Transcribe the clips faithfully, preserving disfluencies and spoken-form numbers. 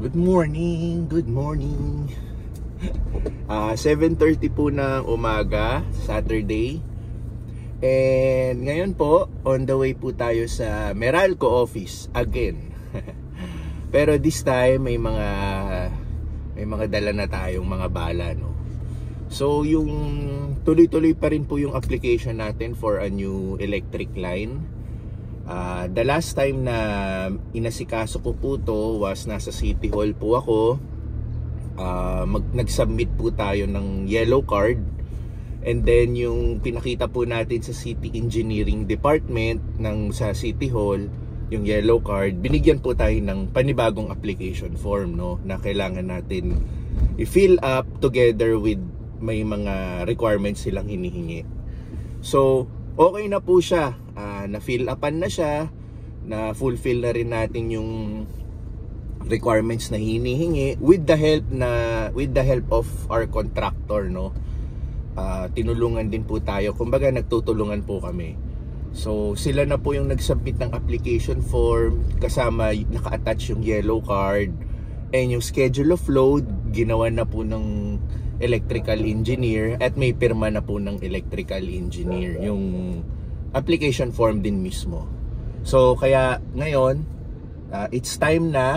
Good morning, good morning. uh, seven thirty po ng umaga, Saturday. And ngayon po, on the way po tayo sa Meralco office again. Pero this time may mga may mga dala na tayong mga bala, no. So yung tuloy-tuloy pa rin po yung application natin for a new electric line. Uh, the last time na inasikaso ko po to was nasa City Hall po ako. Uh, mag, nag-submit po tayo ng yellow card. And then yung pinakita po natin sa City Engineering Department ng sa City Hall, yung yellow card, binigyan po tayo ng panibagong application form, no, na kailangan natin i-fill up together with may mga requirements silang hinihingi. So okay na po siya. Uh, na-fill upan na siya, na fulfill na rin natin yung requirements na hinihingi with the help na with the help of our contractor, no. Uh, tinulungan din po tayo, kumbaga nagtutulungan po kami. So sila na po yung nag-submit ng application form, kasama naka-attach yung yellow card, and yung schedule of load ginawa na po ng electrical engineer, at may pirma na po ng electrical engineer yung application form din mismo. So kaya ngayon, uh, it's time na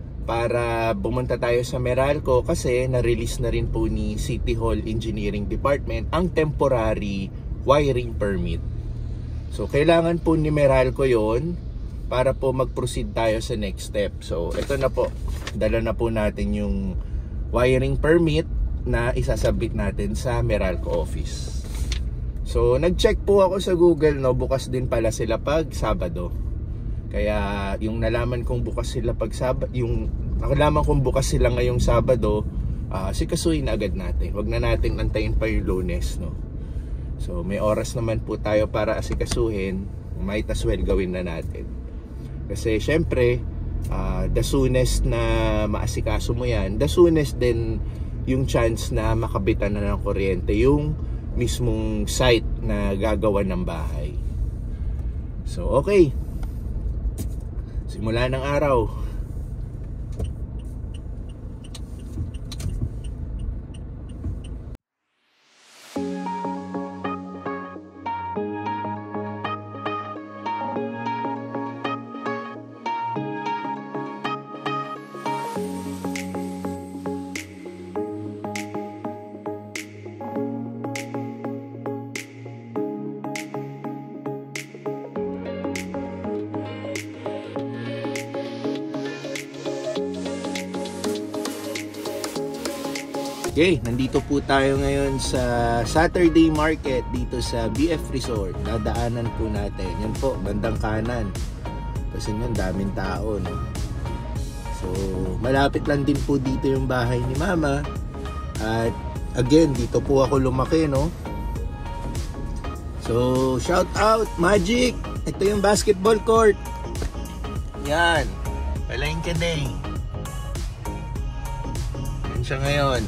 para bumunta tayo sa Meralco, kasi na-release na rin po ni City Hall Engineering Department ang temporary wiring permit. So kailangan po ni Meralco yon para po mag-proceed tayo sa next step. So ito na po, dala na po natin yung wiring permit na isasabit natin sa Meralco office. So nag-check po ako sa Google, no, bukas din pala sila pag Sabado. Kaya yung nalaman kong bukas sila pag Sabado, yung nalaman kong bukas sila ngayong Sabado, uh, sikasuhin na agad natin. Huwag na natin antayin pa yung Lunes, no. So may oras naman po tayo para asikasuhin, might as well gawin na natin. Kasi syempre, uh, the soonest na maasikaso mo yan, the soonest din yung chance na makabitan na ng kuryente yung mismong site na gagawa ng bahay. So okay, simula ng araw. Okay, nandito po tayo ngayon sa Saturday Market dito sa B F Resort. Dadaanan po natin. Yan po, bandang kanan. Kasi yun, daming tao, no? So, malapit lang din po dito yung bahay ni Mama. At again, dito po ako lumaki, no? So, shout out, Magic! Ito yung basketball court. Yan. Palengke din. Yan siya ngayon.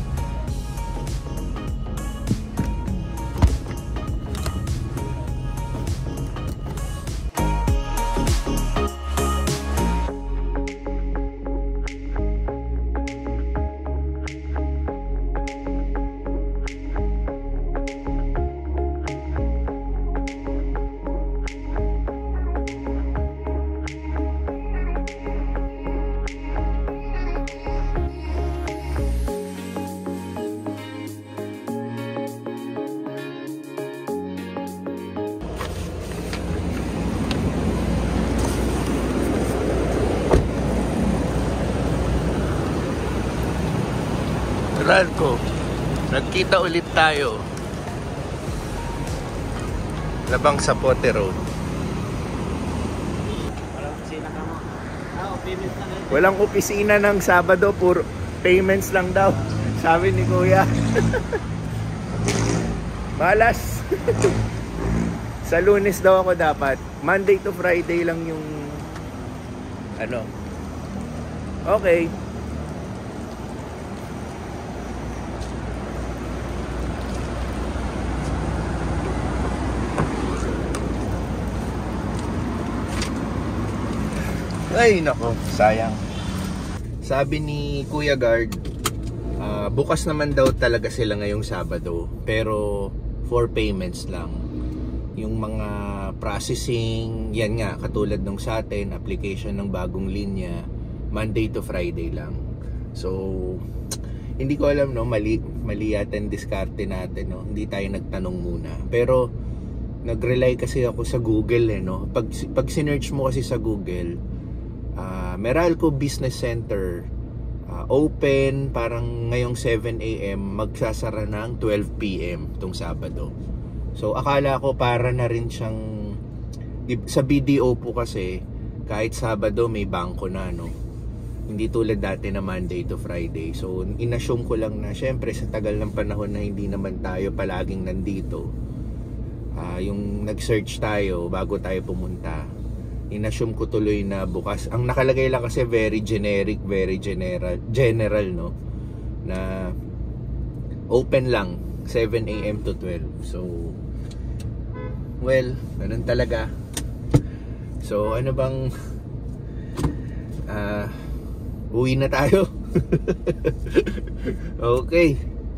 Meralco, nagkita ulit tayo. Labang sa Pote Road. Walang opisina ng Sabado, puro payments lang daw, sabi ni Kuya. Malas. Sa Lunes daw ako dapat. Monday to Friday lang yung ano. Okay. Ay nako, sayang. sabi ni Kuya Guard, uh, bukas naman daw talaga sila ngayong Sabado, pero for payments lang. Yung mga processing, yan nga, katulad nung sa atin, application ng bagong linya, Monday to Friday lang. So, hindi ko alam, no, mali, mali yata yung diskarte natin, no? Hindi tayo nagtanong muna. Pero, nag-rely kasi ako sa Google, eh, no? Pag, pag sinearch mo kasi sa Google, uh, Meralco Business Center, uh, open, parang ngayong seven A M, magsasara ng twelve P M tong Sabado. So, akala ko para na rin siyang, sa B D O po kasi, kahit Sabado may bangko na, no? Hindi tulad dati na Monday to Friday. So, inassume ko lang na, syempre, sa tagal ng panahon na hindi naman tayo palaging nandito, uh, yung nag-search tayo bago tayo pumunta, inassume ko tuloy na bukas. Ang nakalagay lang kasi very generic, very general, general, no? Na open lang, seven A M to twelve. So, well, ganun talaga. So, ano bang ah uh, uwi na tayo. Okay.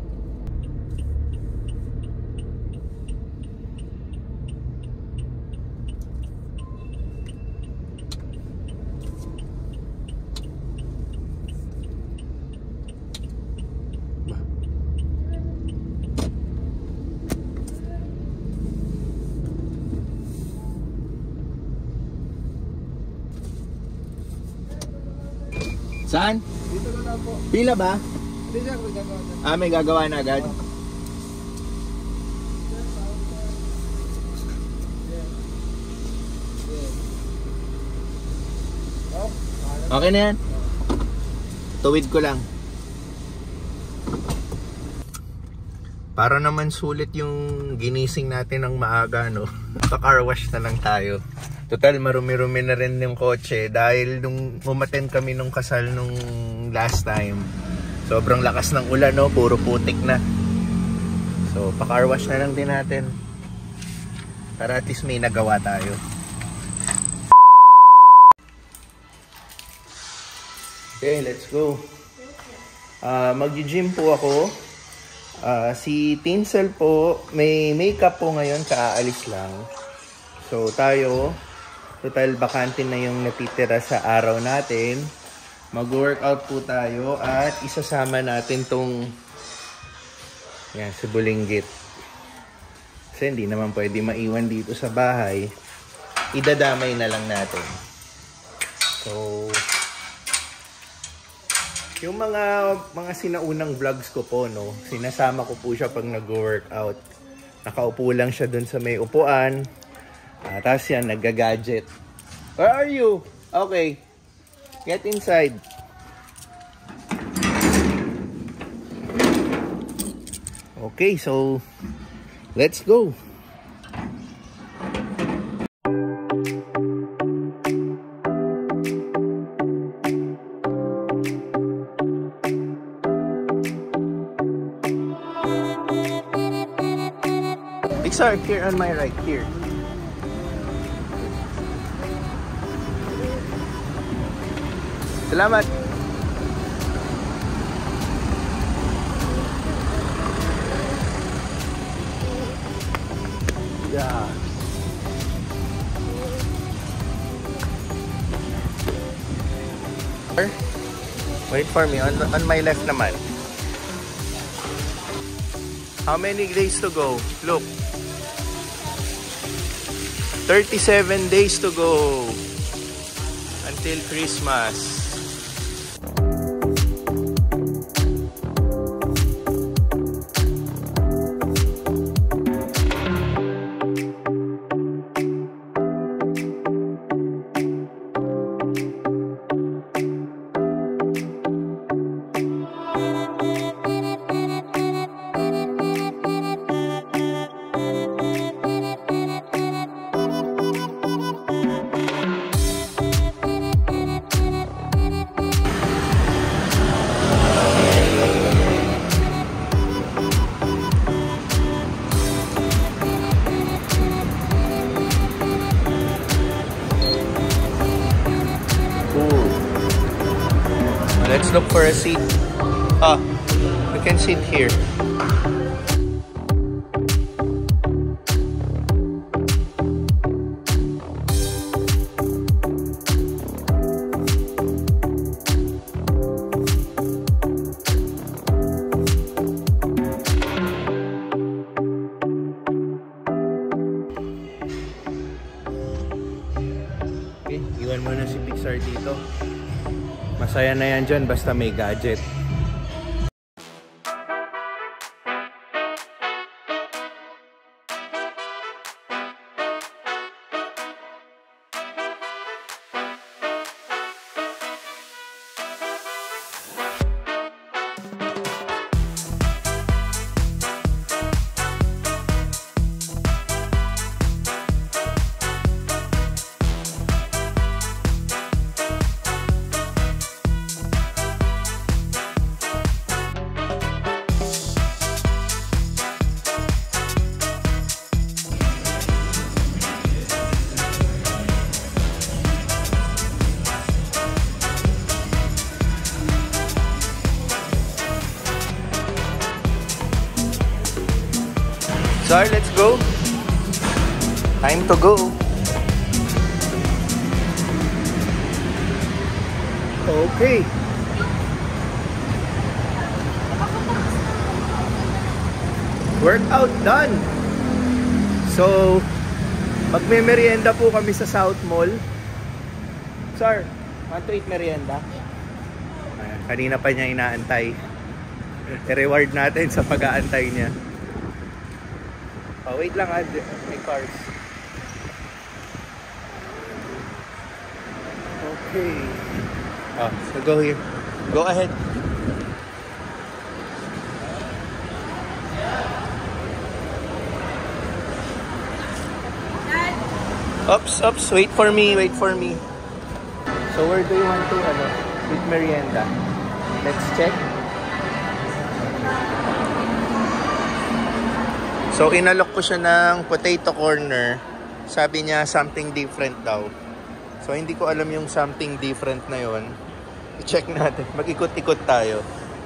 Saan? Dito na lang po. Pila ba? Hindi siya, may gagawa na. Ah, may gagawa na agad? Okay na yan? Tuwid ko lang. Para naman sulit yung ginising natin ng maaga, no? Pa-car wash na lang tayo. Total, marumi-rumi na rin yung kotse dahil nung umattend kami nung kasal nung last time, sobrang lakas ng ulan, no? Puro putik na. So, pa-car wash na lang din natin para at least may nagawa tayo. Okay, let's go. Uh, Mag-gym po ako. Uh, si Tinsel po, may makeup po ngayon, kaalis lang. So, tayo, total bakante na yung natitira sa araw natin. Mag-workout po tayo at isasama natin tong yan, si Bulinggit. Kasi hindi naman pwede maiwan dito sa bahay. Idadamay na lang natin. So, yung mga mga sinaunang vlogs ko po, no, sinasama ko po siya pag nag-workout. Nakaupo lang siya dun sa may upuan. Uh, tapos yan, nagga-gadget. Where are you? Okay. Get inside. Okay, so let's go. Pixar, here on my right, here. Salamat. Yeah. Wait for me on on my left naman. How many days to go? Look. thirty-seven days to go until Christmas. Let's look for a seat. Ah, we can sit here. Okay, iwan mo na si Pixar dito. Masaya na yan dyan basta may gadget. So let's go. Time to go. Okay. Workout done. So, magme-merienda po kami sa South Mall. Sir, want to eat merienda? Ayan, kanina pa niya inaantay. I-reward natin sa pag-aantay niya. Oh, wait lang, ah. May cars. Okay. Oh, so go here. Go ahead. Oops, oops. Wait for me, wait for me. So where do you want to, ano, eat merienda? Let's check. So, inalok ko siya ng potato corner. Sabi niya, something different daw. So, hindi ko alam yung something different na yon. I-check natin. Mag-ikot-ikot tayo.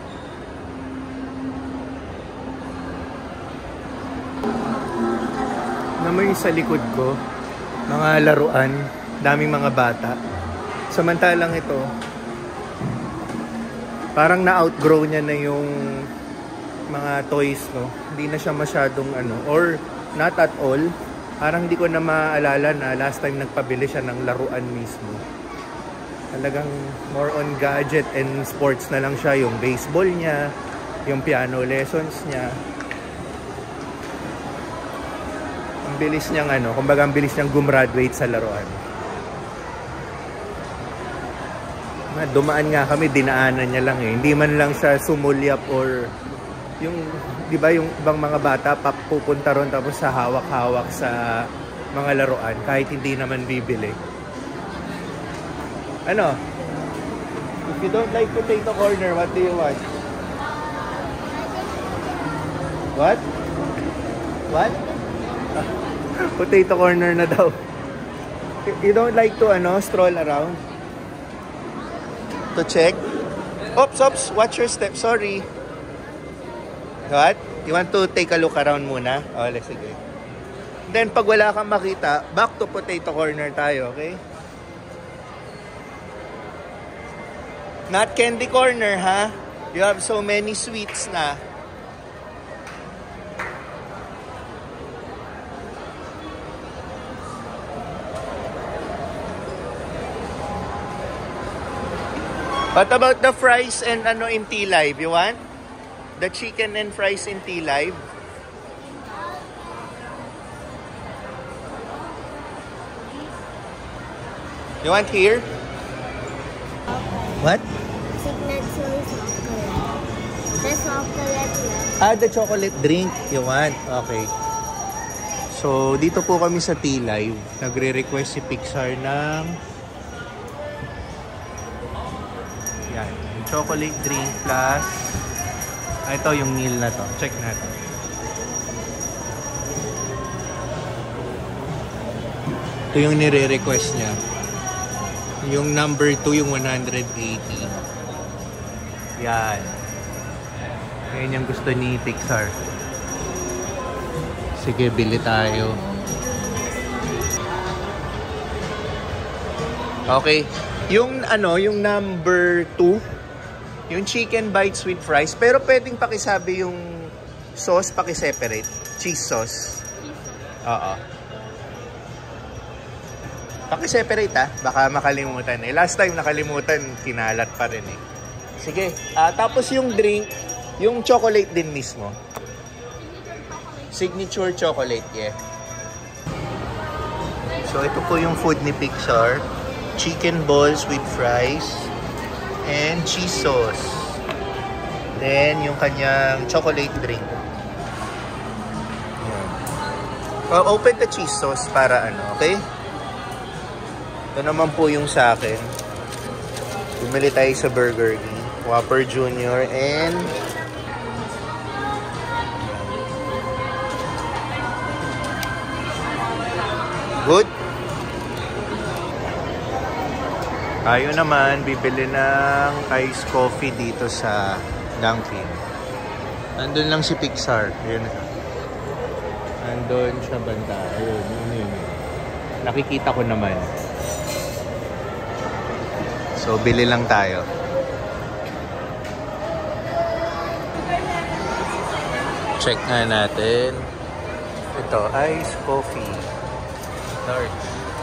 Naman yung sa likod ko, mga laruan, daming mga bata. Samantalang ito, parang na-outgrow niya na yung mga toys, no? Hindi na siya masyadong ano, or not at all. Parang hindi ko na maalala na last time nagpabili siya ng laruan mismo. Talagang more on gadget and sports na lang siya. Yung baseball niya, yung piano lessons niya. Ang bilis niyang ano, kumbaga ang bilis niyang gumraduate sa laruan. Dumaan nga kami, dinaanan niya lang eh. Hindi man lang siya sumulyap or yung, di ba, yung ibang mga bata pupunta ron tapos sa hawak-hawak sa mga laruan kahit hindi naman bibili. Ano? If you don't like potato corner, what do you want? What? What? Potato corner na daw. You don't like to ano, stroll around? To check? Oops, oops, watch your step, sorry. What? You want to take a look around muna? O, let's sige. Then, pag wala kang makita, back to potato corner tayo, okay? Not candy corner, ha? You have so many sweets na. What about the fries and ano in T-Live? You want? The chicken and fries in T-Live? You want here? What? Signature chocolate. The chocolate milk. Ah, the chocolate drink you want? Okay. So, dito po kami sa T-Live. Nagre-request si Pixar ng yan, yung chocolate drink plus ah, ito yung meal na to. Check natin. Ito yung nire-request niya. Yung number two, yung one hundred eighty. Yan. Yan yung gusto ni Pixar. Sige, bili tayo. Okay. Yung ano, yung number two, yung chicken bites with fries. Pero pwedeng pakisabi yung sauce, pakiseparate. Cheese sauce. Oo. Pakiseparate ha. Baka makalimutan eh. Last time nakalimutan, kinalat pa rin eh. Sige. Uh, tapos yung drink, yung chocolate din mismo. Signature chocolate, yeah. So ito po yung food ni Pixar. Chicken balls with fries and cheese sauce. Then yung kanyang chocolate drink. Uh, open the cheese sauce para ano, okay? Ito naman po yung sa akin. Bumili tayo sa Burger King. Whopper Junior and good. Tayo naman bibili ng iced coffee dito sa Dunkin. Nandun lang si Pixar. Ayun. Nandun siya banda. Ayun, yun, yun. Nakikita ko naman. So, bili lang tayo. Check nga natin. Ito, iced coffee. Large.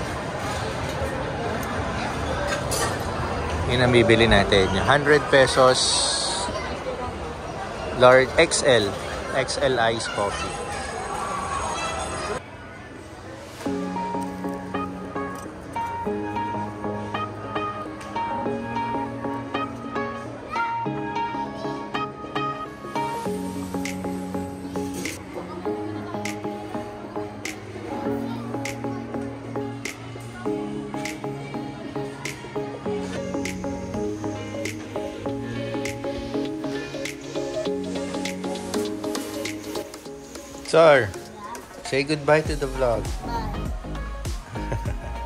Yun ang bibili natin. Yung one hundred pesos. Large X L. X L iced coffee. Sir, say goodbye to the vlog. Bye.